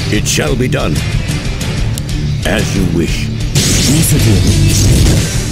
It shall be done. As you wish. 見せてやる。